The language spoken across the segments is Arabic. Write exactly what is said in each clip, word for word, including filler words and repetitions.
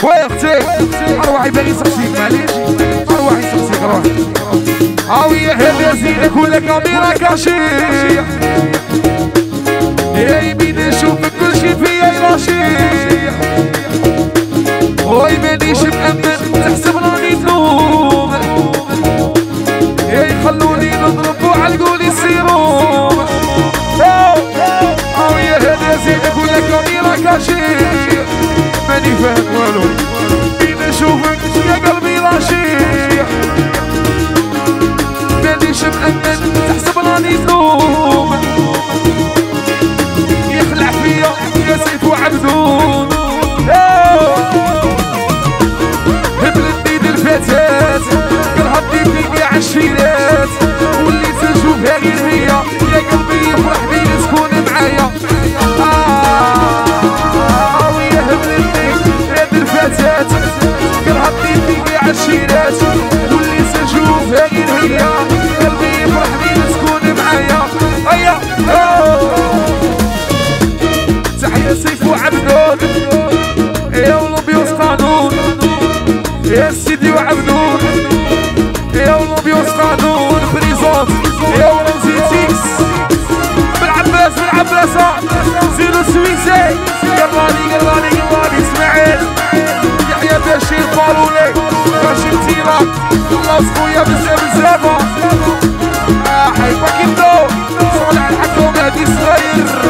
ويا اختي اروحي باغي صحتك معليش اروحي صحتك روحي هاوية هذا زينك ولا كاميرا كاشي يا يمين نشوفك كلشي فيا يراشي وي مانيش مأمن تحسب راني تنوم يا يخلوني نضرب وعلقولي السيروم هاوية هذا زينك ولا كاميرا كاشي ماني فاهم والو مين نشوفك يا قلبي راشي مانيش مأمن تحسب راني تنوم يخلع فيا يا سيف وعبدون هبلتني للفتاة قلبي فيك عالشيرات وليت نشوفها غير هي يا قلبي يفرح بي تكون معايا آه ويا هبلتني للفتاة قلبي فيك عالشيرات وليت نشوفها غير هي قلبي يفرح بي تكون معايا هيا تحية سيف وعبدون يا ولوبيوس قانون يا سيدي وعبدون يا ولوبيوس قانون بريزونت يا ولوزي تيكس بالعباس بالعباسة زيرو سويسي قراني قراني قراني اسماعيل يحيى بشير قالولي بشير تيراك خلاص خويا بزاف بزافة حيبا كيبدو صالح الحكوم هادي صغير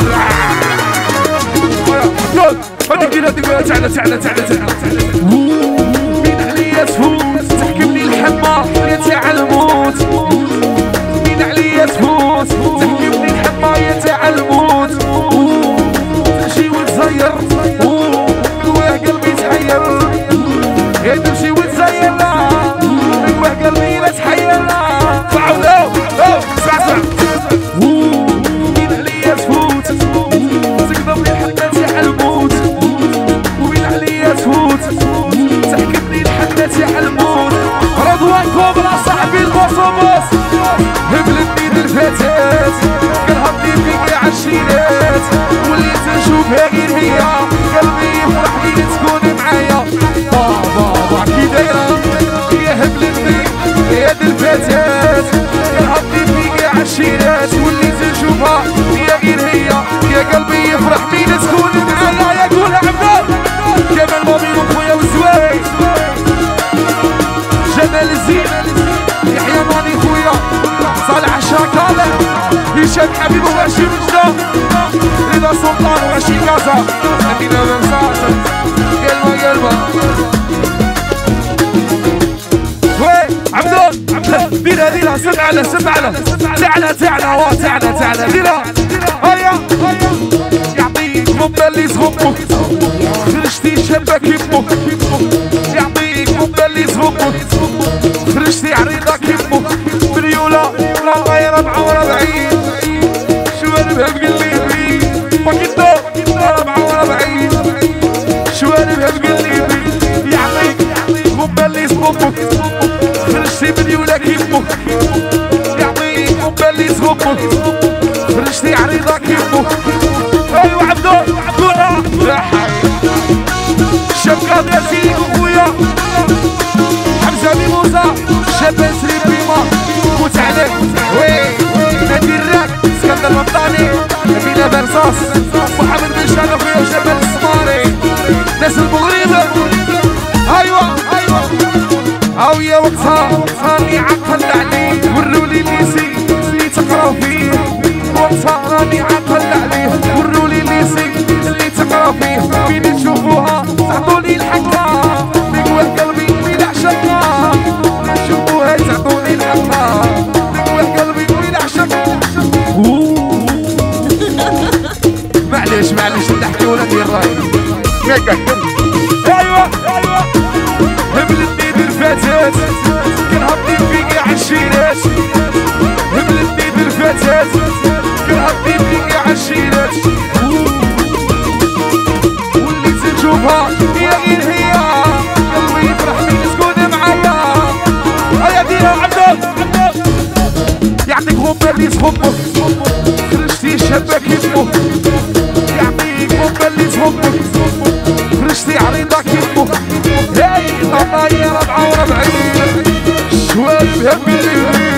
هاديك دير هاديك تعالى تعالى تعالى تعالى مين عليا تفوت تحكمني الحما يا تاع الموت مين عليا تفوت تحكمني الحما يا تاع الموت تمشي وتزير واه قلبي تحير يا تمشي وتزير واه قلبي لا تحير فعلو اسمع اسمع مين عليا تفوت تقدرني حتى تاع الموت ومين عليا تفوت تحكمني لحتى تاع الموت رضوان كوبرا صاحبي البوصوبوس هبلتني للفتاة قلبي فيك عالشيرات وليت نشوفها غير هي قلبي يفرح لي تكون معايا بابا كي دايرة يا هبلتني يا الفتاة قلبي فيك عالشيرات وليت نشوفها هي غير هي يا قلبي يفرح لي تكون معايا يقول عبدال جمال مامين وخويا وزواي جمال الزين يحيى ماني خويا صالح الشاكالة هشام حبيب وعشي مجدة رضا سلطان وعشي كازا أمينة بمساسة قلبة قلبة وي عبدون عبدون ديرها ديرها سمع على سمع على تعالى تعالى وا تعالى تعالى ديرها هيا هيا يعطيك مبا اللي يصغبك خرجتي شبك يمك يعطيك مبا اللي يصغبك خرجتي عريضة كيمك بريولة لا غير ربعة وربعين شواربها بقلبي باكيتو ربعة وربعين شواربها بقلبي يعطيك مبا اللي يصغبك خرجتي بريولة كيمك يعطيك مبا اللي يصغبك خرجتي عريضة كيمك ايوا عبدو عبدونا يا حي شبكة ياسين وخويا حمزة ميموزة شبان سريبيما كوت عليك وي نادي الراك اسكندر مطاني نبيلة برصاص محمد بن شان وخويا وجبل الصماري ناس المغرب ايوا ايوا هاوية وقتها راني عقل عليه ورولي ليسي اللي تقرا فيه وقتها راني عقل عليه ورولي ليسي اللي تقرا فيه فين تشوفوها تعطوني الحكا نقوى قلبي وين عشقها نشوفوها تعطوني الحكا نقوى قلبي وين عشقها معليش معليش نحكي ولا ندير راي ايوا ايوا هبلتني بالفتاة كنهضني فيك عالشيرات هبلتني بالفتاة كنهضني فيك عالشيرات وليت نشوفها هي غير هي قلبي يفرح بيك تكون معايا هيا ديرها عبدو يعطيك غبة اللي يصغبك خرجتي شبك يمك يعطيك غبة اللي يصغبك خرجتي عريضة كيمك بهم اللي